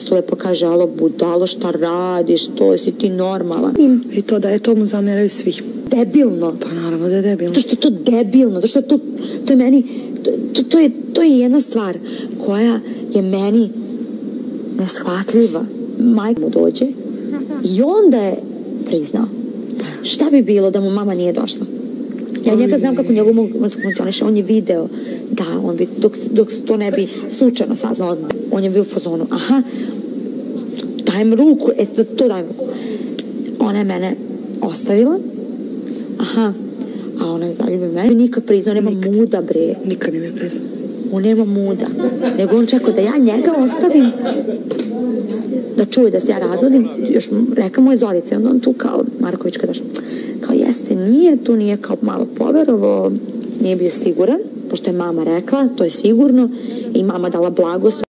isto lepo kaže, alo budalo, šta radiš, to si ti normalan. I to da je to mu zameraju svi. Debilno. Pa naravno da je debilno. To što je to debilno, to što je to je meni, to je jedna stvar koja je meni neshvatljiva. Majka mu dođe i onda je priznao. Šta bi bilo da mu mama nije došla? Ja njega znam kako njegov mozak funkcioniše. On je video da, on bi, dok to ne bi slučajno saznao, on je bio u fazonu, aha, dajem ruku, to dajem ruku. Ona je mene ostavila, aha, a ona je zaljubila mene. Nikad priznao, nema muda, bre. Nikad ne mi priznao. On nema muda. Nego on čekao da ja njega ostavim, da čuje da se ja razvodim. Još reka mu je Zorica, onda on tu kao Marković kada došla, kao jeste, nije kao malo poverovao, nije bio siguran, pošto je mama rekla, to je sigurno, i mama dala blagoslov.